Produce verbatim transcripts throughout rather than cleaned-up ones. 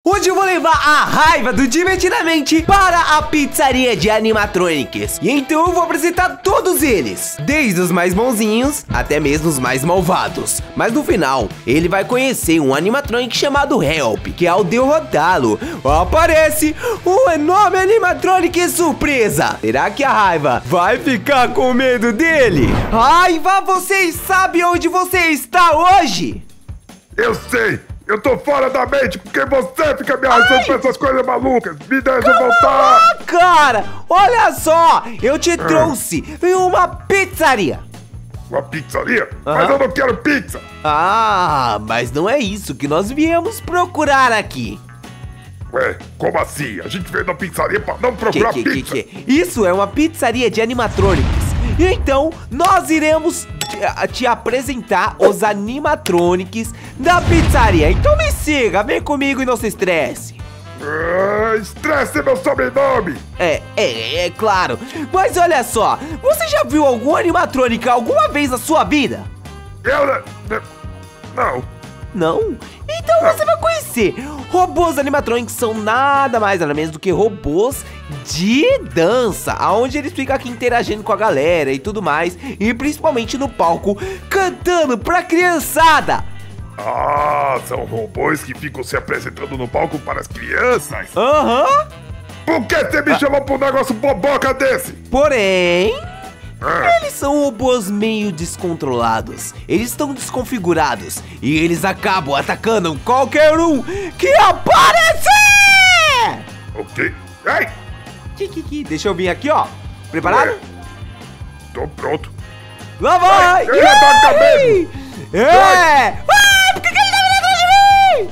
Hoje eu vou levar a raiva do Divertidamente para a pizzaria de animatronics. E então eu vou apresentar todos eles, desde os mais bonzinhos até mesmo os mais malvados. Mas no final, ele vai conhecer um animatronic chamado Help, que ao derrotá-lo, aparece um enorme animatronic surpresa. Será que a raiva vai ficar com medo dele? Raiva, você sabe onde você está hoje? Eu sei! Eu tô fora da mente porque você fica me arrastando pra essas coisas malucas. Me deixa voltar. Ah, cara, olha só, eu te trouxe em uma pizzaria. Uma pizzaria? Aham. Mas eu não quero pizza. Ah, mas não é isso que nós viemos procurar aqui. Ué, como assim? A gente veio na pizzaria pra não procurar Que, que, pizza. que, que? Isso é uma pizzaria de animatronics. E então, nós iremos te, te apresentar os animatronics da pizzaria. Então me siga, vem comigo e não se estresse. Ah, estresse é meu sobrenome. É, é, é claro. Mas olha só, você já viu algum animatronic alguma vez na sua vida? Eu... Não. Não? Então você vai conhecer. Robôs animatronics são nada mais nada menos do que robôs de dança, onde eles ficam aqui interagindo com a galera e tudo mais, e principalmente no palco cantando pra criançada. Ah, são robôs que ficam se apresentando no palco para as crianças. Aham. Uhum. Por que você me chamou pra um negócio boboca desse? Porém, Ah. eles são robôs meio descontrolados. Eles estão desconfigurados e eles acabam atacando qualquer um que aparecer. Ok. Ei! Kikiki, deixa eu vir aqui, ó. Preparado? Ué, tô pronto. Lá vai! Ai, ele ataca mesmo. É! Ah, por que, que ele tá vindo atrás de mim?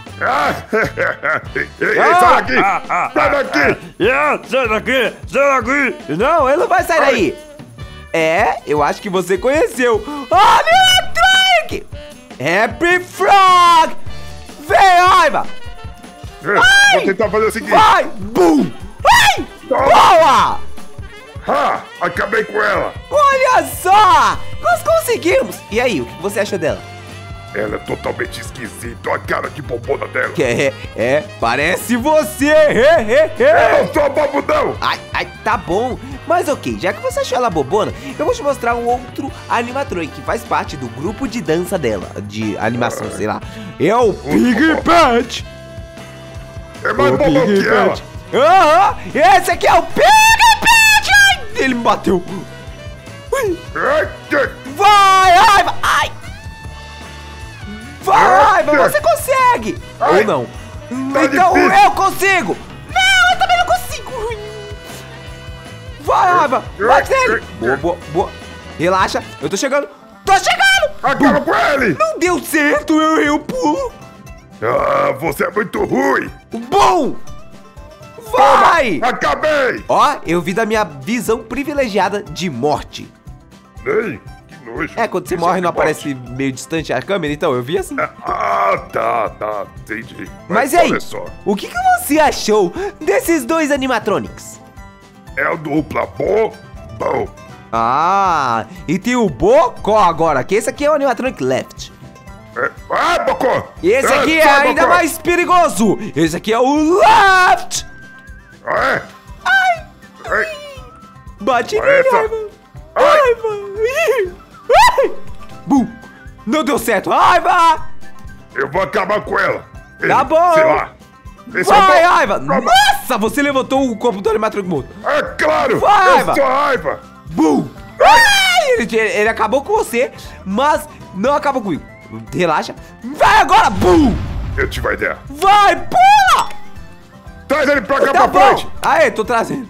Ah, ei, ei, Ah, sai daqui! ah, ah, sai ah, daqui! Yeah, sai daqui, sai daqui. Não, ele não vai sair daí. É, eu acho que você conheceu. Animatronic! Happy Frog! Vem, raiva! É, vou tentar fazer o seguinte. Vai! Bum! Ai! Toma. Boa! Ah, acabei com ela. Olha só! Nós conseguimos! E aí, o que você acha dela? Ela é totalmente esquisita. Olha a cara de bobona dela. É, é, parece você! He, he, he. Eu não sou bobudão. Ai, ai, tá bom. Mas ok, já que você achou ela bobona, eu vou te mostrar um outro animatronic que faz parte do grupo de dança dela, de animação, sei lá. É o Pig Patch. É mais O bobão Pig que ela. Patch. Aham, esse aqui é o Pig Patch. Ai, ele me bateu. Ui. Ai, que- Vai, raiva. Ai. Vai, raiva, você consegue. Ai. Ou não. Tá Então difícil. eu consigo. Não, eu também não consigo. Vai, raiva. Bate nele. Boa, boa, boa. Relaxa, eu tô chegando. Tô chegando. Acaba com ele. Não deu certo, eu errei o pulo. Ah, você é muito ruim. Bom. Vai. Acabei. Ó, eu vi da minha visão privilegiada de morte. Ei, que nojo. É, quando você Isso morre é não que aparece meio distante a câmera, então eu vi assim. Ah, tá, tá, entendi. Mas e aí, olha só, o que, que você achou desses dois animatronics? é o dupla bom, bom. Ah, e tem o Bocó agora, que esse aqui é o animatronic left. É. Ah, Bocó! E esse Ah, aqui é sai, ainda Bocó. mais perigoso. Esse aqui é o left. Ah, é? Ai! Ai! Bate Olha nele, essa. raiva. Ai. Raiva. Ih. Ai. Bum. Não deu certo, raiva. Eu vou acabar com ela. Ei, Tá bom. Sei lá. Esse Vai, é bom. raiva. Toma. Nossa, você levantou o corpo do animatronic morto. É claro! Vai, eu raiva. sou a raiva! Bum. Ai, ele, ele acabou com você, mas não acabou comigo. Relaxa. Vai agora, bum. Eu tive a ideia. Vai, pula. Traz ele pra cá Tá pra bom. frente! Aê, tô trazendo.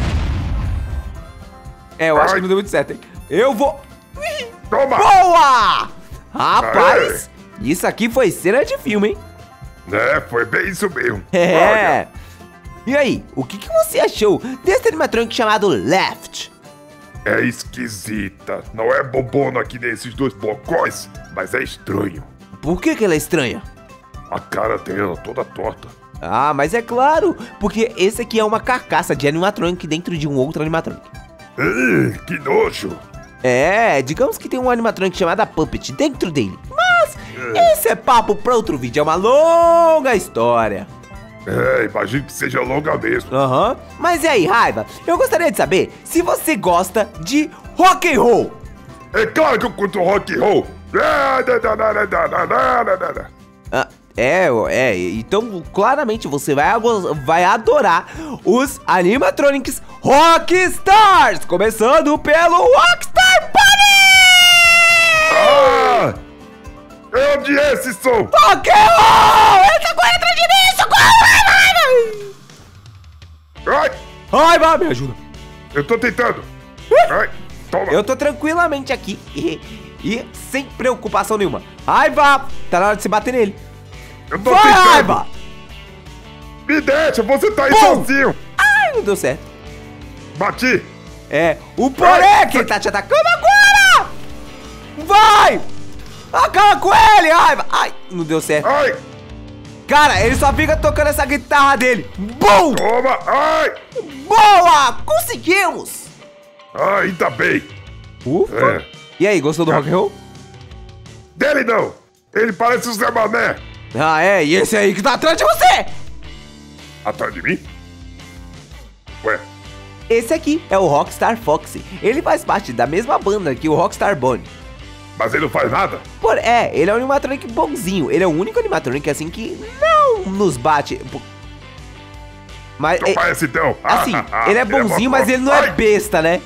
É, eu acho Ai. que não deu muito certo, hein? Eu vou... Toma! Boa! Rapaz, Aê. isso aqui foi cena de filme, hein? É, foi bem isso mesmo. É. Olha, E aí, o que, que você achou desse animatronic chamado Left? é esquisita. Não é bobona que nem esses dois bocóis, mas é estranho. Por que, que ela é estranha? A cara dela toda torta. Ah, mas é claro, porque esse aqui é uma carcaça de animatronic dentro de um outro animatronic. Ih, que nojo! É, digamos que tem um animatronic chamado Puppet dentro dele. Mas esse é papo pra outro vídeo, é uma longa história. É, imagino que seja longa mesmo. Aham. Uhum. Mas e aí, Raiva? Eu gostaria de saber se você gosta de rock and roll. É claro que eu curto rock and roll. Ah, é, é, então claramente você vai, vai adorar os animatronics Rockstars, começando pelo Rockstar Bunny! Ah! Eu odiei esse som! Rock and roll! Ele tá correndo atrás de mim, socorro! Ai! Raiva, me ajuda! Eu tô tentando! Ai, toma! Eu tô tranquilamente aqui e, e sem preocupação nenhuma. Raiva! Tá na hora de se bater nele. Eu tô Vai, tentando! Raiva! Me deixa, você tá aí Bom. sozinho! Ai, não deu certo. Bati! É, o porém que ele tá te atacando agora! Vai! Acaba com ele, Raiva! Ai, não deu certo. Ai! Cara, ele só fica tocando essa guitarra dele. Bom! Toma! Ai! Boa! Conseguimos! Ai, ainda bem! Ufa! É. E aí, gostou do rock and roll? Dele não! Ele parece o Zé Mané! Ah, é? E esse aí que tá atrás de você? Atrás de mim? Ué? Esse aqui é o Rockstar Foxy. Ele faz parte da mesma banda que o Rockstar Bunny. Mas ele não faz nada? Por, é, ele é um animatronic bonzinho. Ele é o único animatronic assim que não nos bate. Mas Então é, parece então! assim, ele é bonzinho, mas ele não é Ai, besta, né?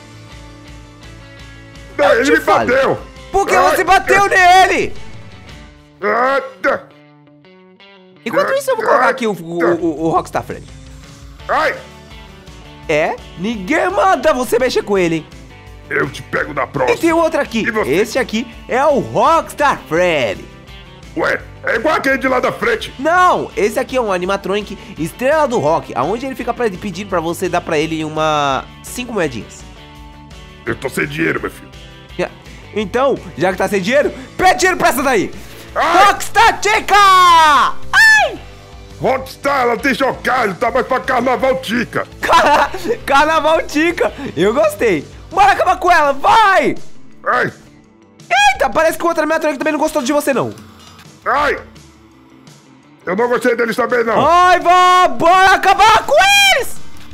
não, eu ele te me falo. bateu! Por que Ai, você bateu nele? ai, Enquanto isso, eu vou colocar aqui o, o, o, o Rockstar Freddy. ai! É, ninguém manda você mexer com ele, hein? Eu te pego na E próxima! tem outro aqui. E você? Esse aqui é o Rockstar Freddy. Ué, é igual aquele de lá da frente! Não, esse aqui é um animatronic estrela do rock, aonde ele fica pra, pedindo pra você dar pra ele uma cinco moedinhas. Eu tô sem dinheiro, meu filho! Então, já que tá sem dinheiro, pede dinheiro pra essa daí. Ai! Rockstar Chica! Ai! Rockstar, ela tem chocalho, tá mais pra carnaval tica! Car- Carnaval Chica, eu gostei. Bora acabar com ela, vai! Ai! Eita, parece que o outro animatronic também não gostou de você, não. Ai! Eu não gostei deles também, não! Ai, vá, bora acabar com eles!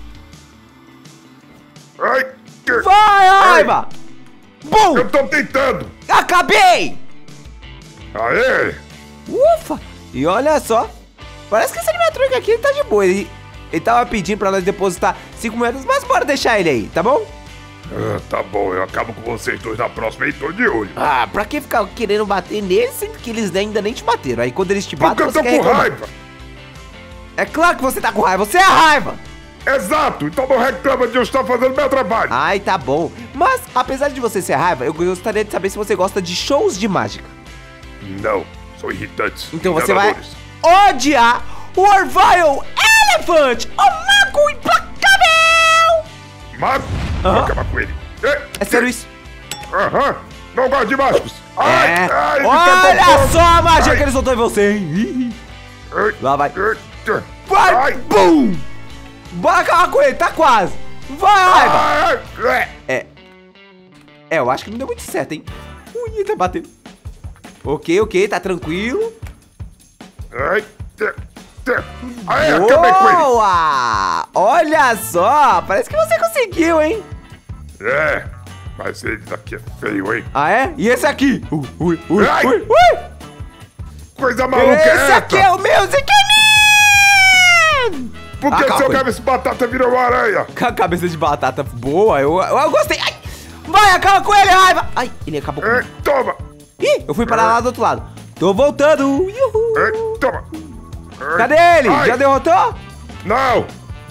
Ai! Que... Vai, Aiba! Bum! Eu tô tentando! Acabei! Aê! Ufa! E olha só, parece que esse animatronic aqui ele tá de boa. Ele, ele tava pedindo pra nós depositar cinco moedas, mas bora deixar ele aí, tá bom? Ah, tá bom, eu acabo com vocês dois na próxima e tô de olho. Ah, pra que ficar querendo bater neles, sendo que eles ainda nem te bateram? Aí quando eles te Porque batem, eu você tô quer com reclamar. raiva! É claro que você tá com raiva, você é a raiva! Exato! Então não reclama de eu estar fazendo meu trabalho! Ai, tá bom. Mas, apesar de você ser a raiva, eu gostaria de saber se você gosta de shows de mágica. Não, são irritantes. Então você vai enganadores. odiar o Orville Elephant, o mago implacável! Mago? Vou Aham. acabar com ele. É, É sério isso? Aham, não gosto de mágicos. Ai, É. ai, ele Olha tentou- só a magia Ai. que ele soltou em você, hein? Ih. Ai, Lá vai. ai, Vai! Ai, Bum! Bora acabar com ele, tá quase! Vai, raiva! ai, ai. É. É, eu acho que não deu muito certo, hein? Ui, tá batendo. Ok, ok, tá tranquilo. Ai, te- te- Aí, acabei com ele. Boa! Olha só, parece que você conseguiu, hein? É, mas ele daqui é feio, hein? Ah, é? E esse aqui? Ui, ui, ui, Ai. ui, ui! Coisa maluca é Esse essa? aqui é o Music Man! Por que Acaba seu com ele. cabeça de batata virou uma aranha? Com a cabeça de batata boa, eu, eu, eu gostei. Ai, vai, acaba com ele, raiva! Ai, ele acabou com É, ele. toma! Ih, eu fui parar lá do outro lado. Tô voltando. Uhul. É, toma! É, Cadê ele? ai, Já derrotou? Não!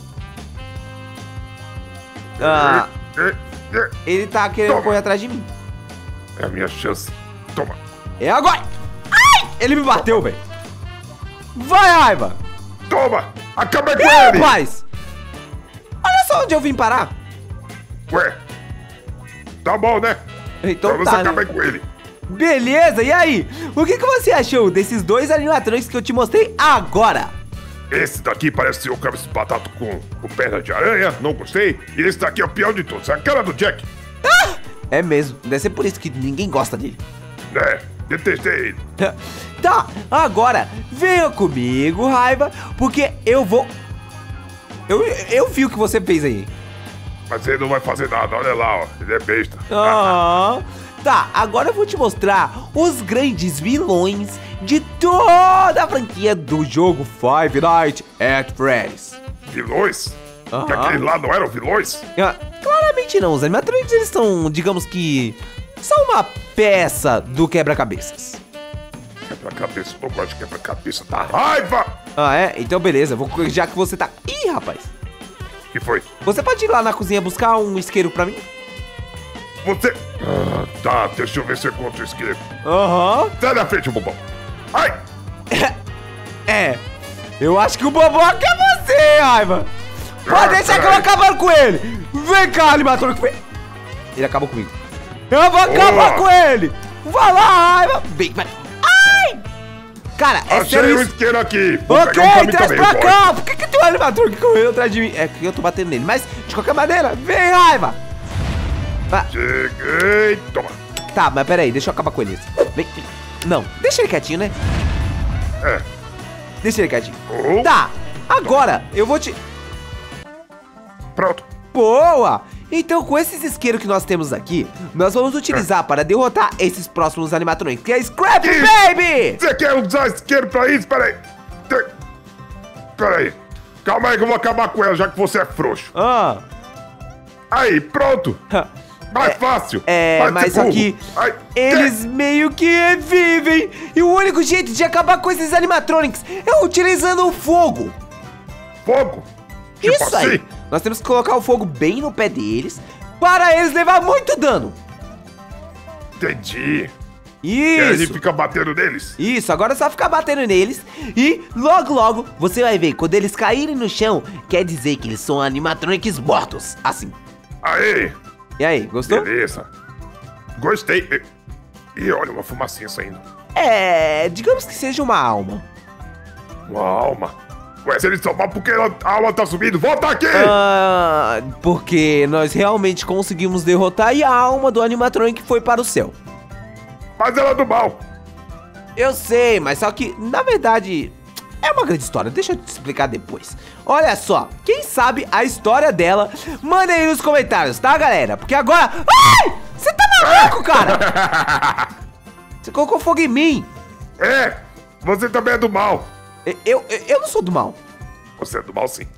Ah, É, é, ele tá querendo Toma. correr atrás de mim. é a minha chance. Toma! É agora! Ai! Ele me bateu, velho. Vai, raiva! Toma! Acabei com Ih, ele! rapaz! Olha só onde eu vim parar. Ué, tá bom, né? Então Então você tá, né? acaba com ele. Beleza, e aí? O que, que você achou desses dois animatronics que eu te mostrei agora? Esse daqui parece ser o cabeça de batata com, com perna de aranha, não gostei. E esse daqui é o pior de todos, é a cara do Jack. É mesmo, deve ser por isso que ninguém gosta dele. É, Detestei ele. Tá, agora venha comigo, Raiva, porque eu vou... Eu, eu vi o que você fez aí. Mas ele não vai fazer nada, olha lá, ó. Ele é besta. Ah, tá, agora eu vou te mostrar os grandes vilões de toda a franquia do jogo Five Nights at Freddy's. Vilões? Aham. Que aqueles lá não eram vilões? Ah, claramente não, os animatronics eles são, digamos que, são uma peça do quebra-cabeças. Quebra-cabeça, eu não gosto de quebra-cabeça, dá raiva! Ah, é? Então beleza, vou, já que você tá... Ih, rapaz, Que foi? você pode ir lá na cozinha buscar um isqueiro pra mim? Você... Ah, tá, deixa eu ver se eu encontro o isqueiro. Aham. Sai da frente, bobão. Ai! É, eu acho que o Boboca é você, Raiva. Pode Ah, deixar que eu peraí. vou acabar com ele. Vem cá, animatrônico. Ele acabou comigo. Eu vou acabar Boa. com ele. Vai lá, Raiva. Vem, vai. Ai! Cara, é Achei sério o isso? isqueiro aqui. Vou Ok, pegar um pra mim traz também, pra boy. cá. Por que, que tem um animatrônico correndo atrás de mim? É que eu tô batendo nele. Mas, de qualquer maneira, vem, Raiva. Ah, Cheguei, toma. tá, mas peraí, deixa eu acabar com ele. Vem. Não, deixa ele quietinho, né? É. Deixa ele quietinho. Oh. Tá, agora eu vou te... Pronto. Boa! Então, com esses isqueiros que nós temos aqui, nós vamos utilizar para derrotar esses próximos animatronics, que é Scrap Que? Baby! Você quer usar isqueiro pra isso? Peraí. Te- Peraí. Calma aí que eu vou acabar com ela, já que você é frouxo. Ah, Aí, pronto. Mais fácil. é, Vai mas ser só burro. que Ai, eles meio que revivem. E o único jeito de acabar com esses animatronics é utilizando o fogo. Fogo? Tipo Isso assim? aí! Nós temos que colocar o fogo bem no pé deles para eles levar muito dano. Entendi. E aí ele Isso! fica batendo neles? Isso, agora é só ficar batendo neles e logo logo você vai ver, quando eles caírem no chão, quer dizer que eles são animatronics mortos, assim. Aí, E aí, gostou? beleza. Gostei. E olha, uma fumacinha saindo. É, digamos que seja uma alma. Uma alma. Ué, se eles são mal, por que a alma tá subindo? Volta aqui! Ah, porque nós realmente conseguimos derrotar e a alma do animatronic foi para o céu. Mas ela é do mal. Eu sei, mas só que, na verdade, é uma grande história. Deixa eu te explicar depois. Olha só, quem sabe a história dela, manda aí nos comentários, tá, galera? Porque agora... Ai! Você tá maluco, cara? Você colocou fogo em mim. É, você também é do mal. Eu, eu, eu não sou do mal. Você é do mal sim.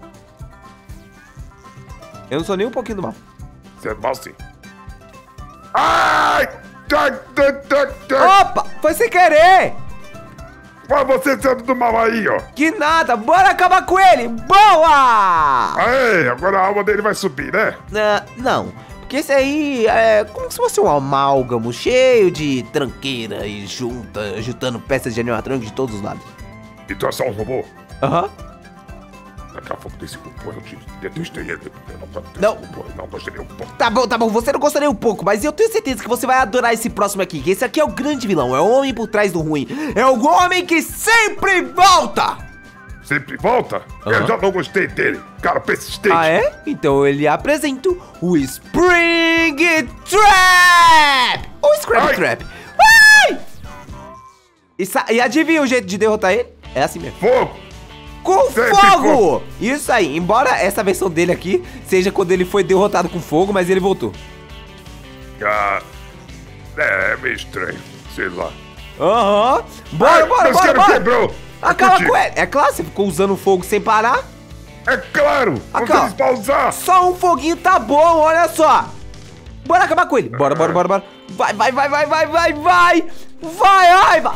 Eu não sou nem um pouquinho do mal. Você é do mal sim. Ai! Tá, tá, tá, tá. Opa, foi sem querer. Olha você sendo do mal aí, ó. Que nada, bora acabar com ele. Boa! Aê, agora a alma dele vai subir, né? Ah, não, porque esse aí é como se fosse um amálgamo cheio de tranqueira e junta, juntando peças de animatrônico de todos os lados. Então é só um robô. Aham. Daqui a pouco desse robô eu te detestei ele. Eu não gostei Não. desse robô, eu não gostei nem um pouco. Tá bom, tá bom, você não gostou nem um pouco, mas eu tenho certeza que você vai adorar esse próximo aqui, que esse aqui é o grande vilão, é o homem por trás do ruim, é o homem que sempre volta! Sempre volta? Aham. Eu já não gostei dele. Cara persistente. Ah, é? Então ele apresenta o Spring Trap! O Scrap Ai. Trap! Ai! E, sa- e adivinha o jeito de derrotar ele? É assim mesmo. Fogo! Com Sempre fogo! fogo. Isso aí, embora essa versão dele aqui seja quando ele foi derrotado com fogo, mas ele voltou. Ah, é, é meio estranho. Sei lá. Aham. Bora, Ai, bora, meu bora, isqueiro bora. quebrou. Acaba Contigo. com ele. É claro, você ficou usando fogo sem parar. É claro! Aqui, Não ó. fiz pausar! Só um foguinho tá bom, olha só. Bora acabar com ele. Bora, bora, bora, bora. Vai, vai, vai, vai, vai, vai, vai. Vai, Raiva.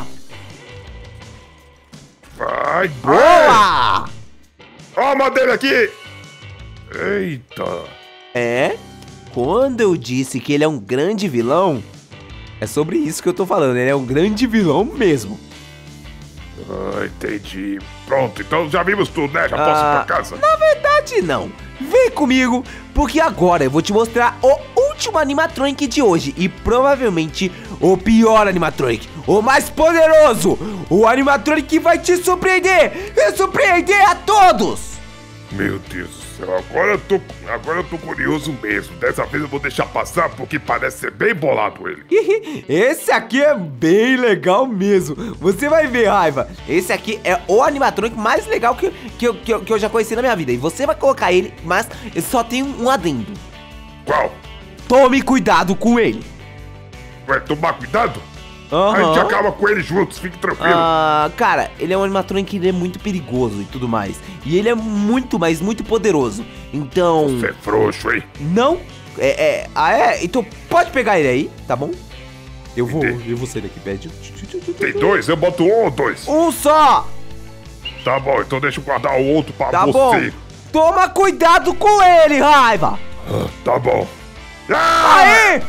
Vai! Boa. Ó a alma dele aqui! Eita! É, quando eu disse que ele é um grande vilão, é sobre isso que eu tô falando. Ele é um grande vilão mesmo. Ah, entendi. Pronto, então já vimos tudo, né? Já posso ir Ah, pra casa? Na verdade, não. Vem comigo, porque agora eu vou te mostrar o último animatronic de hoje e provavelmente o pior animatronic, o mais poderoso, o animatronic que vai te surpreender e surpreender a todos. Meu Deus do céu, Agora eu tô, agora eu tô curioso mesmo. Dessa vez eu vou deixar passar porque parece ser bem bolado ele. Esse aqui é bem legal mesmo. Você vai ver, Raiva. Esse aqui é o animatrônico mais legal que, que, eu, que, eu, que eu já conheci na minha vida. E você vai colocar ele, mas só tem um adendo. Qual? Tome cuidado com ele. Vai tomar cuidado? Uhum. A gente acaba com ele juntos, fique tranquilo. Ah, cara, ele é um animatrônico que ele é muito perigoso e tudo mais. E ele é muito, mas muito poderoso. Então... Você é frouxo, hein? Não? É, é... Ah, é? Então pode pegar ele aí, tá bom? Eu vou... Entendi. Eu vou sair daqui, pede. Tem dois? Eu boto um ou dois? Um só! Tá bom, então deixa eu guardar o outro pra Tá você. bom. Toma cuidado com ele, Raiva! Ah, tá bom. Ah! Aí!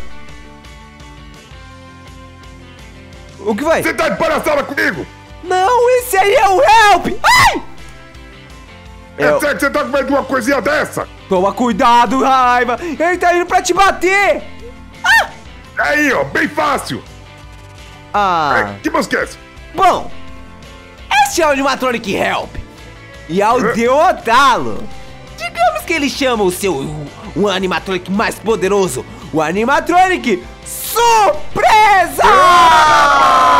O que vai? Você tá de palhaçada comigo? Não, esse aí é o Help! Ai! É Eu- sério que você tá com medo de uma coisinha dessa? Toma cuidado, Raiva! Ele tá indo pra te bater! Aí, ó, bem fácil. Ah... É, que música é essa? Bom, este é o Animatronic Help. E ao derrotá-lo, digamos que ele chama o seu o Animatronic mais poderoso, o Animatronic Surpresa!